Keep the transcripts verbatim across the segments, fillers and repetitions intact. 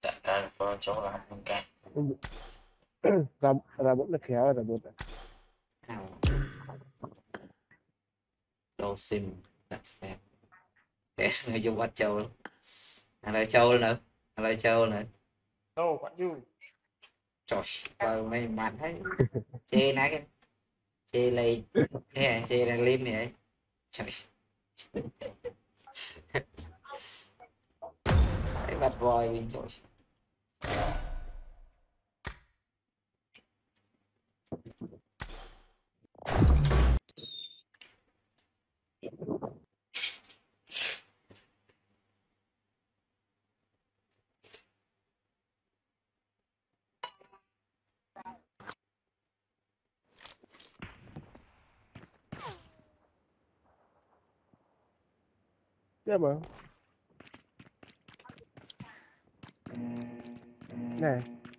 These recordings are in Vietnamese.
Tại cái có chỗ làm không cái ra ra bút nó khéo ra bút đồ sim đặt xem cái người dùng bắt châu anh lại châu nữa anh lại châu nữa No, what you? trời ơi mấy bạn thấy chê nãy cái chê này nè chê này lên này trời cái bad boy trời chứ mà nè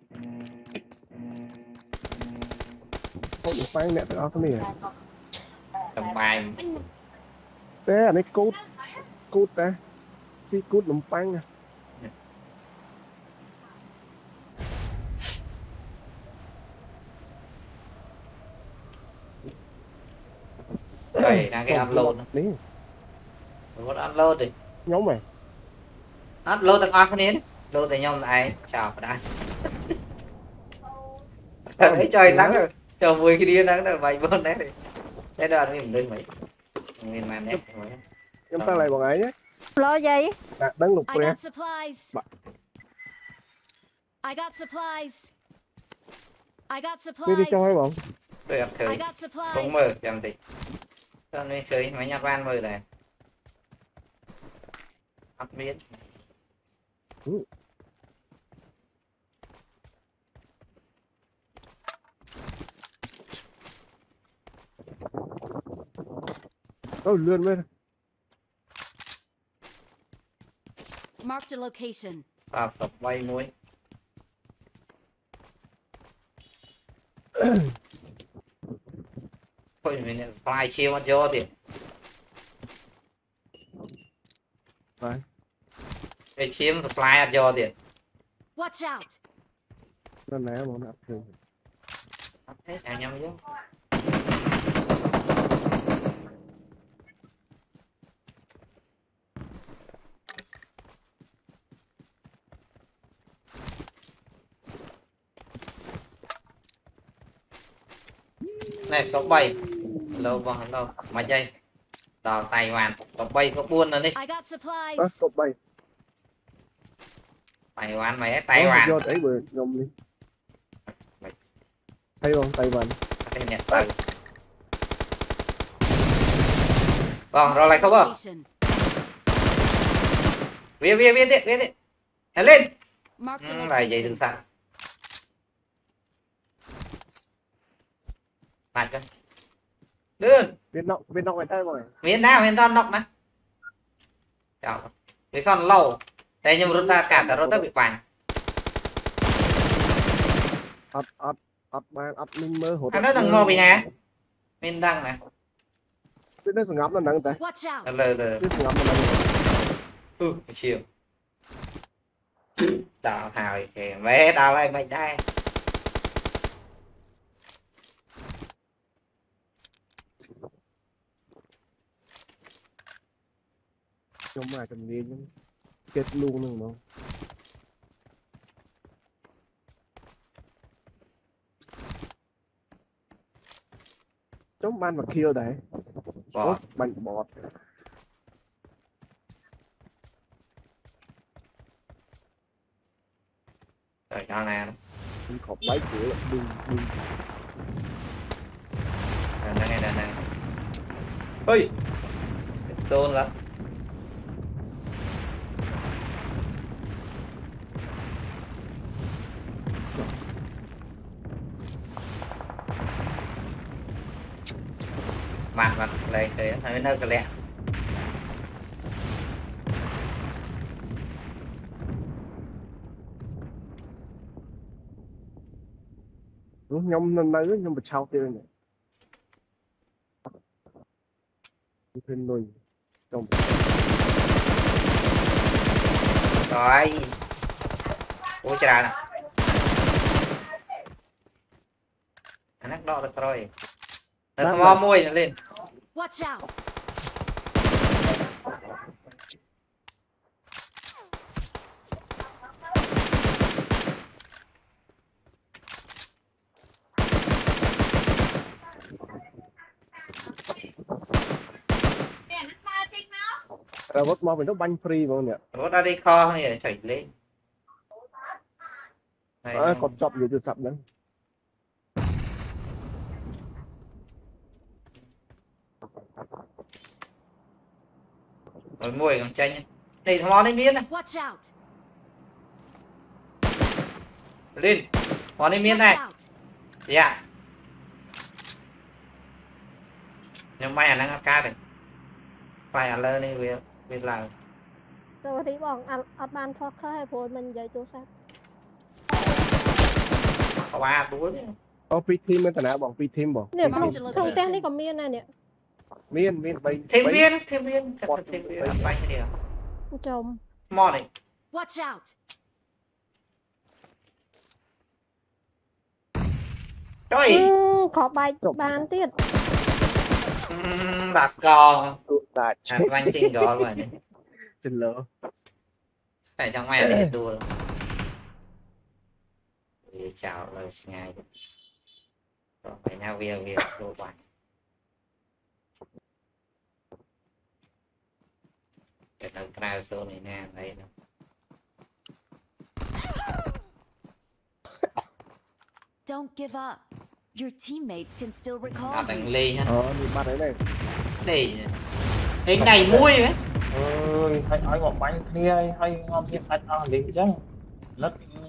không được phán mẹ đó cái này tầm bài thế anh ấy cút cút ta si cút nằm phán nè trời đang cái upload đi một upload đi nhóm mày upload từng off này upload từ nhau lại chào đã thấy trời nắng rồi chờ mười khi đi nắng là vậy bên đấy thì thế đó mình lên mấy mình màn đấy chúng ta lại bọn ấy nhé Lo gì? à, đánh lục I ra got supplies. I got supplies. I got đi đi supplies. cho hai bọn tôi gặp I thời got supplies. cũng mờ làm gì cho nên chơi máy nhặt van mờ này hấp miếng ừ. Ôi lươn lên Marked a location. ta sập bay muối thôi mình lại fly chiêu mất vô thì phải cái chiếm fly vô thì Watch out. nó nè bọn nó thường thế sao nhau chứ này có bay lâu vòng lâu mà dây tàu Tài Hoàn có bay có buôn rồi đi I got supplies. à, cột bay Tài Hoàn mày Tài Hoàn vô để vừa nhom đi thấy không Tài Hoàn cái nhặt từ vâng rồi lại không à viết viết viết đi viết đi lên lại dây đường sẵn lại cơ đơn viên nọng viên nọng ở đây mọi người miền nào miền tây nọc nè chào vì con lâu thế nhưng mà chúng ta cả ta ta bị bành ập ập ập bàn ập minh mơ hột anh nói thằng mò bị nè miền đăng này biết nó ngắm nó nắng tay lờ lờ biết ngắm nó nắng ừ chiều đào hào thì mẹ đào lại mày đây trong mà cần gì chứ chết luôn nữa mà chống ban và kill đấy bọt bánh bọt rồi cho nè mình khóc bái cửa là đừng đừng đây đây đây đây ôi tôn lắm mặt mặt đây thế hơi nơi cái lẹ nhom năm nay nhom bật sau tiêu này thêm nuôi trong rồi ôi trời nè nó đo được rồi nó thò môi lên Watch out. rồi vớt mò mình nó banh free mà nhỉ. nó đã đi kho này chảy lên À, còn chọc gì từ sập nữa. rồi mùi còn chanh này thò lên miếng này Watch out. lên thò lên miếng này Watch out. dạ nhưng may là nó ca được phải là lơ đi việc việc làm สวัสดีบอกอัดอัดบานพอเข้าให้โพสมันใหญ่ตัวซับ có ba túi Ô pi team bên tận nào bọn pi team bọn. เนี่ยtrongแจ้งนี่ก็มีนะเนี่ย Miên miên bay. thêm viên thêm viên thật thêm viên ăn bánh cái điều จม mò này Watch out. trời อืมขอใบบานติด bạc cò Tụ tại ăn bánh chinh đó rồi này trên lỡ. phải trong mày để đùa rồi chào lời ngày rồi phải nhau việc việc số bạn cái nào cái số này nè đây nè Don't give up. Your teammates can still nào recall you. thành ly ha Ờ đi bắt đấy này. để hình này mui ấy เอ้ยให้ឲ្យមកបាញ់គ្នាឲ្យងំទៀតដាច់អស់លេងអញ្ចឹងលឹក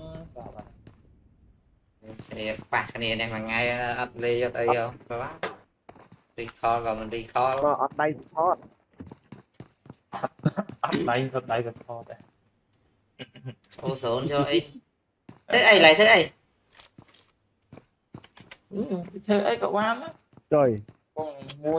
thì bạc này này mà ngay ắt ly ở đây không các bác đi kho rồi mình đi kho Mà ở đây hot. អត់ដៃទៅដៃទៅថតដែរ ô số cho ấy thế ấy lại thế ấy ធ្វើអីក៏បាន Trời. ពងមួយ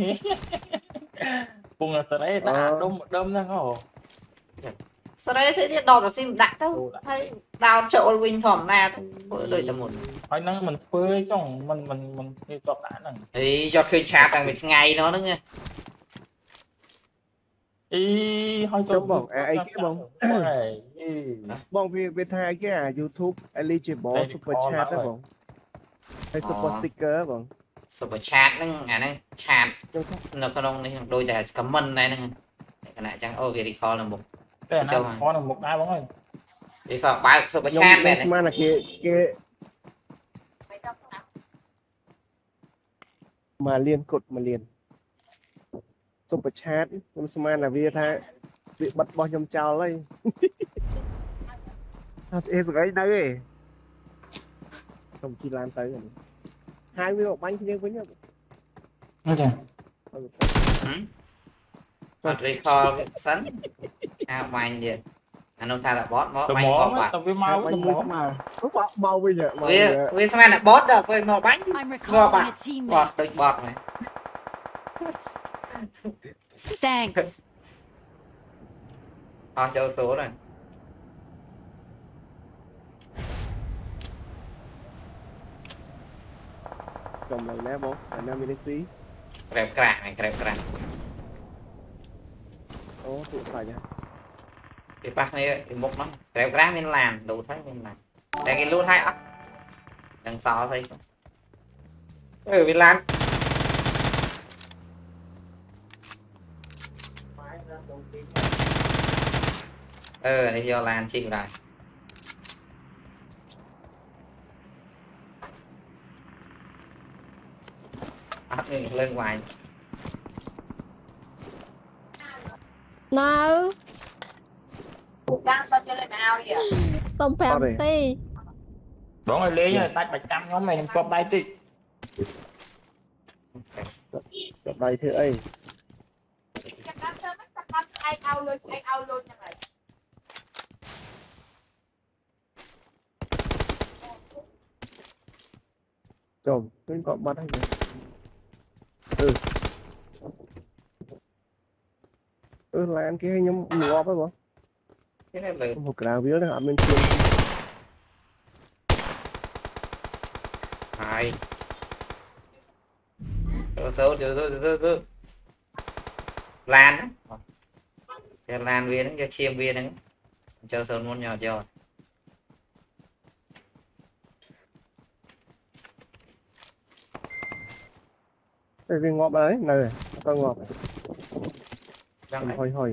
ពងតរេដាក់ដុំដុំហ្នឹងហ៎ sau đấy thế đo là sim đặt đâu hay đào trộn bình thỏm na thôi đời tầm một ហើយហ្នឹងមិនធ្វើអីចុងមិនមិនមិនគេចប់ដាក់ហ្នឹង thì giọt khơi chạp bằng một ngày nó nữa nghe អីហើយចុះ Chấm bọn à, ai kia bọn. អី Bọn vì về thay cái à YouTube eligible Eligible super chat đó rồi. bọn. Hay super Ờ. sticker bọn. super chat nó ngà nó chat Trong sách. nó có đông này đôi là comment này nè cái này chẳng ô thì kho là một តែអាណាខនមុខដែរបងអើយ thì kho ba super Nhưng chat này mà này là kia kia mà liên cột mà liền. Super chat nhưng mà là vì thay bị bật bao nhom chào lấy. Thật ế rồi cái đây. Không chỉ lan tới rồi. Hai mươi một bánh thì với nhau. អញ្ចឹង còn đi kho sẵn à mày vậy anh ông ta là boss boss ទៅ bánh មក boss à ទៅវាមកទៅ Bánh មក mới mà. Nó bảo mau bây giờ. Mau vì bây giờ. vì sao là boss được với một bánh I'm Go recalling back. a bọt teammate. đôi bọt này Thanks. họ châu số này Cầm này nè bố. Ở Nam Ministry. kẹp crack này kẹp crack Ồ, tụi phải nha. cái bác này cái mục nó kẹp crack mình làm đủ thấy mình làm đây cái lút hay á đằng sau thấy ừ mình làm ừ đây do làm chịu rồi áp mình lên ngoài នៅ đang bao nhiêu lần nào vậy? សុំប្រាំនាទីបងឲ្យលេងឲ្យដាច់បាច់ចាំខ្ញុំឯងខ្ញុំជាប់ដៃតិច Gặp đây thế ấy. Chắc chắn sẽ mất chắc chắn ai ao luôn ai ao luôn như này. Chồng, tôi còn bắt anh này. Ừ. Ừ, là anh kia nhóm ngọt phải không? cái này là Một cái nào biết là mình chuyên. hai số số số số số lan á cho lan viên cho chiêm viên đấy cho sơn muốn nhỏ cho cái viên ngọt đấy này con ngọt đang hồi hồi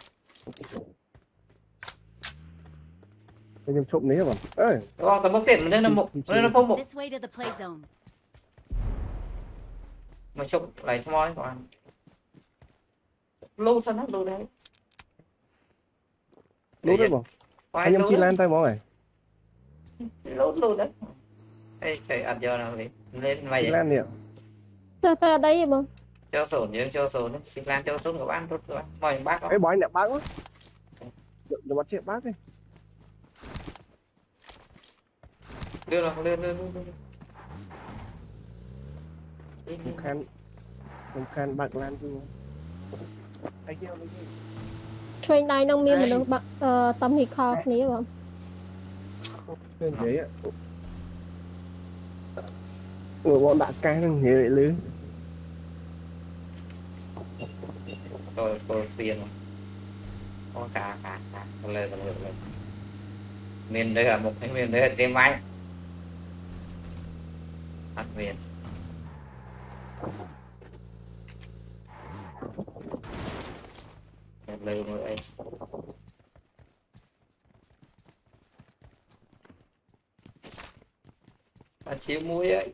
cái nhầm trộm đấy mà ơi con tao bốc tiền nên nó một nên nó phong một This way to the play zone. mà chụp lại cho môi còn lâu sao nó lâu đấy lút đấy bỏ anh em chi lan tay bỏ này lút luôn đấy ê trời ăn giờ nào đi lên mày chi lan nè Tơ tơ đấy mà. cho sổn nhớ cho sổn đấy xịt lan cho sổn của bạn tốt rồi mời bác cái bói nè bác quá đừng bắt chết bác đi đưa nó lên lên lên một khan một khan bạc lan luôn thấy chưa Train này nông miên mình được bạc tâm hì kho ní không? trên thế ạ người bọn bạn cái thằng nhớ vậy lứ rồi cô spiên có cả cả cả lên lên lên miền đây là một cái miền đây là trên máy ăn miền lên rồi ấy ăn chiếu muối ấy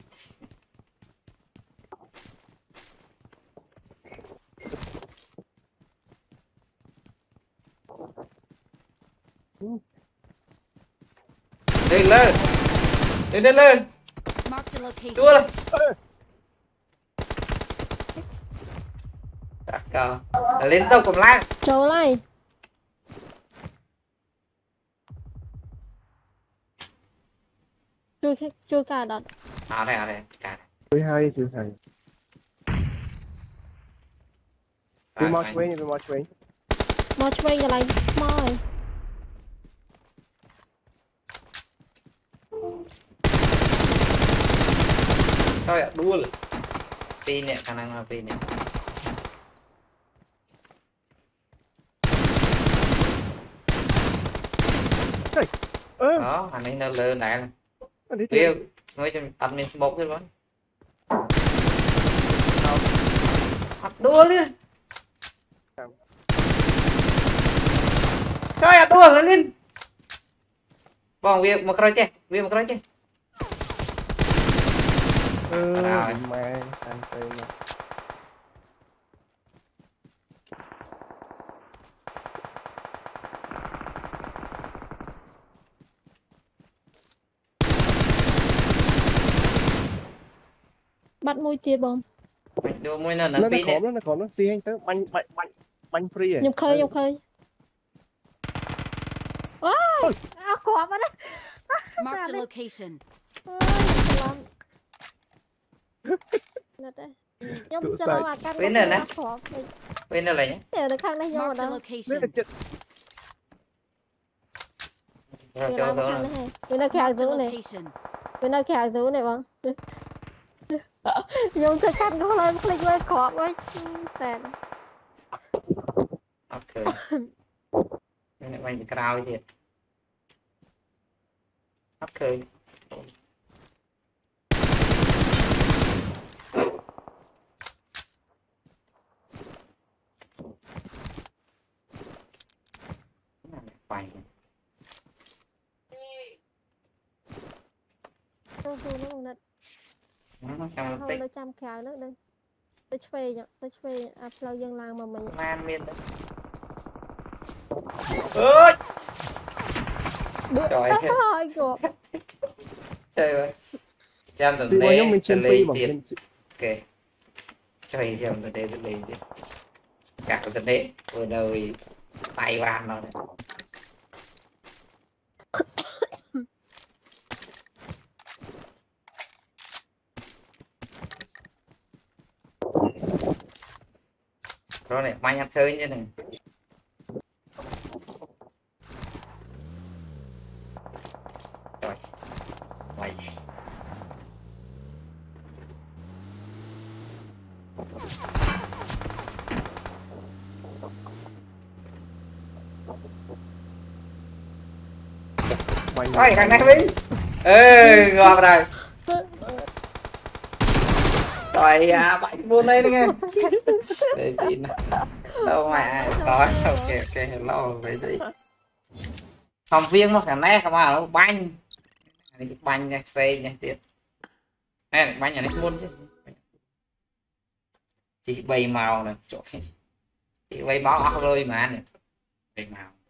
lên lên lên lên lên Mark the location. đua lên đặt cờ lên tàu cầm lái Chỗ này. Chui chui cả đợt. à đây à đây cả thứ hai thứ hai thứ một quên thứ một quên Mà train cái này mỏi. thôi ạ đua rồi pin nè khả năng là pin nè ơ đó anh ấy nó lên đại này anh đi tiêu nói cho tập mình một thôi bắn đua lên trời ạ đua lên bong việc một cái chứ việc một cái chứ ơ rồi. mẹ sang tay mà Bắt môi tiệt bông. đua môi nè nó nó nó pin nè khóm nó khóm nó xi anh tới bánh bánh bánh bánh free à Nhầm khơi nhầm khơi. Ôi! À khó mà đấy. Mark the location. Ôi, lắm. Nè đây. Nhầm cho nó mà cắt Bên này nè. khó. bên này là nhé Để được khăn đây vô Mark the đó. nó location. cái chật rồi Để cho làm số khăn này này. Bên đây kẹo Mark the giữ này. location. Bên đây kẹo giữ này bông. Nhung cái khăn có lên click lên khó quá. Tèn. ok bên này mình cao thiệt ok phải Tôi thu nó bằng nịch. nó Ai xong hôn tích nó chăm kẹo nước đây. Tôi chơi nhá. Tôi chơi à flow dân làng mà mình. man miên đấy ơi trời ơi Ôi gộp. chơi ơi chăm tuần đi qua nhóm đế mình tuần trên lê free mà tiền mình ok cho hình xem tuần đế tuần lê tiền cả tuần đế vừa đầu tay van nó rồi này mai nhặt chơi như này rồi mày Bánh ôi thằng này đi ê ngon rồi rồi à bạn buôn đây nghe để gì nè đâu mà ai có ok ok hello vậy gì phòng viên mà thằng này không à nó banh cái banh nha xe nha tiết nè banh nhà nó buôn chứ chỉ bay màu này chỗ chỉ bay máu óc rồi mà này bay màu